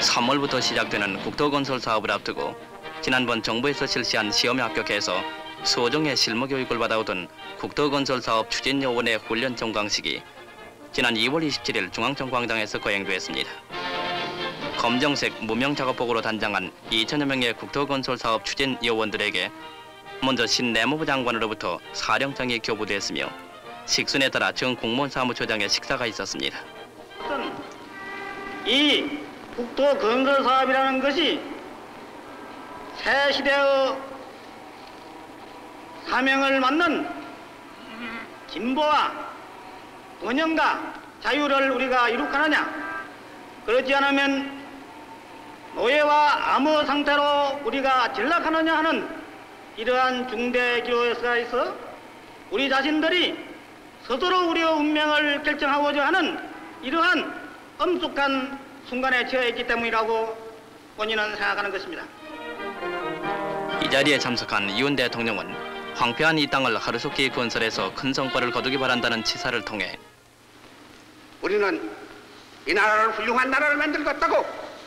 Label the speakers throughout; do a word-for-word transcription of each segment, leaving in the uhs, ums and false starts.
Speaker 1: 삼월부터 시작되는 국토건설 사업을 앞두고 지난번 정부에서 실시한 시험에 합격해서 소정의 실무교육을 받아오던 국토건설 사업 추진요원의 훈련 종강식이 지난 이월 이십칠일 중앙청광장에서 거행되었습니다. 검정색 무명작업복으로 단장한 이천여 명의 국토건설 사업 추진 요원들에게 먼저 신내무부 장관으로부터 사령장이 교부됐으며 식순에 따라 정 공무원 사무처장의 식사가 있었습니다.
Speaker 2: 이 국토건설 사업이라는 것이 새 시대의 사명을 맡는 진보와 번영과 자유를 우리가 이룩하느냐, 그렇지 않으면 노예와 암호 상태로 우리가 전락하느냐 하는 이러한 중대 기로에 있어 우리 자신들이 스스로 우리의 운명을 결정하고자 하는 이러한 엄숙한 순간에 처해 있기 때문이라고 본인은 생각하는 것입니다.
Speaker 1: 이 자리에 참석한 윤 대통령은 황폐한 이 땅을 하루속히 건설해서 큰 성과를 거두기 바란다는 치사를 통해
Speaker 3: 우리는 이 나라를 훌륭한 나라를 만들겠다고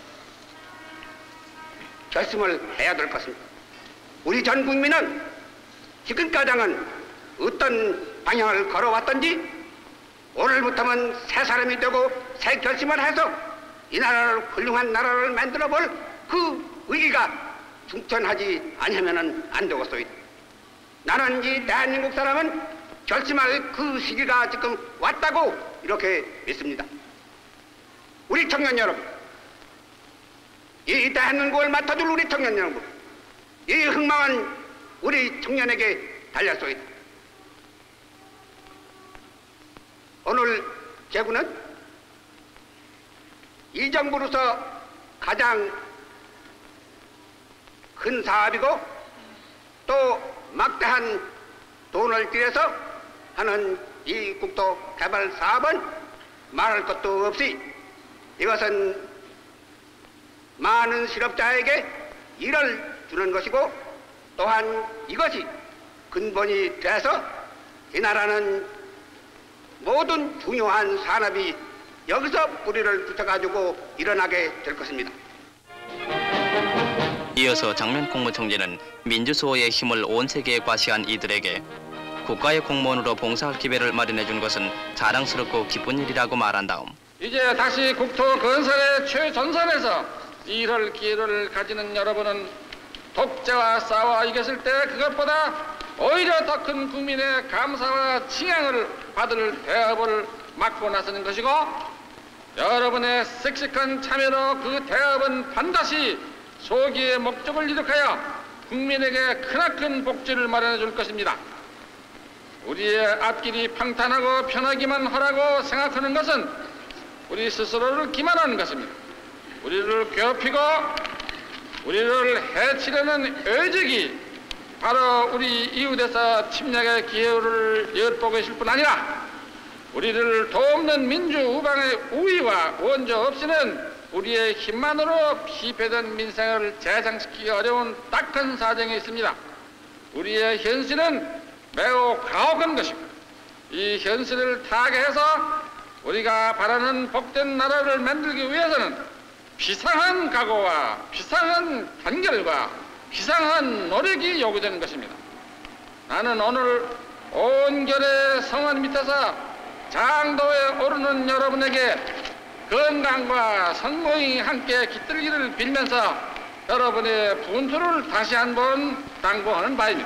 Speaker 3: 결심을 해야 될 것입니다. 우리 전 국민은 지금까지는 어떤 방향을 걸어왔던지 오늘부터는 새 사람이 되고 새 결심을 해서 이 나라를 훌륭한 나라를 만들어 볼 그 의지가 충천하지 않으면 안 되겠소이다. 나는 이 대한민국 사람은 결심할 그 시기가 지금 왔다고 이렇게 믿습니다. 우리 청년 여러분, 이 대한민국을 맡아줄 우리 청년 여러분, 이 흥망은 우리 청년에게 달렸소이다. 오늘 제구는 이 정부로서 가장 큰 사업이고 또 막대한 돈을 들여서 하는 이 국토 개발 사업은 말할 것도 없이 이것은 많은 실업자에게 일을 주는 것이고 또한 이것이 근본이 돼서 이 나라는 모든 중요한 산업이 여기서 뿌리를 붙여가지고 일어나게 될 것입니다.
Speaker 1: 이어서 장면 국무총리는 민주수호의 힘을 온 세계에 과시한 이들에게 국가의 공무원으로 봉사할 기회를 마련해 준 것은 자랑스럽고 기쁜 일이라고 말한 다음
Speaker 4: 이제 다시 국토 건설의 최전선에서 일할 기회를 가지는 여러분은 독재와 싸워 이겼을 때 그것보다 오히려 더 큰 국민의 감사와 칭양을 받을 대업을 맡고 나서는 것이고 여러분의 씩씩한 참여로 그 대업은 반드시 소기의 목적을 이룩하여 국민에게 크나큰 복지를 마련해 줄 것입니다. 우리의 앞길이 평탄하고 편하기만 하라고 생각하는 것은 우리 스스로를 기만하는 것입니다. 우리를 괴롭히고 우리를 해치려는 의적이 바로 우리 이웃에서 침략의 기회를 엿보고 있을 뿐 아니라 우리를 돕는 민주 우방의 우위와 원조 없이는 우리의 힘만으로 피폐된 민생을 재상시키기 어려운 딱한 사정이 있습니다. 우리의 현실은 매우 가혹한 것이고 이 현실을 타개해서 우리가 바라는 복된 나라를 만들기 위해서는 비상한 각오와 비상한 단결과 비상한 노력이 요구되는 것입니다. 나는 오늘 온결의 성원 밑에서 장도에 오르는 여러분에게 건강과 성공이 함께 깃들기를 빌면서 여러분의 분투를 다시 한번 당부하는 바입니다.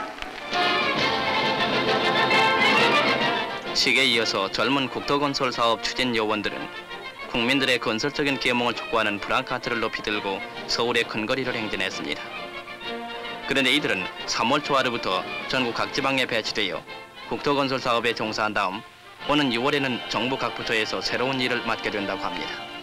Speaker 1: 식에 이어서 젊은 국토건설 사업 추진 요원들은 국민들의 건설적인 계몽을 촉구하는 프랑카트를 높이 들고 서울의 큰 거리를 행진했습니다. 그런데 이들은 삼월 초하루부터 전국 각 지방에 배치되어 국토건설 사업에 종사한 다음 오는 유월에는 정부 각 부처에서 새로운 일을 맡게 된다고 합니다.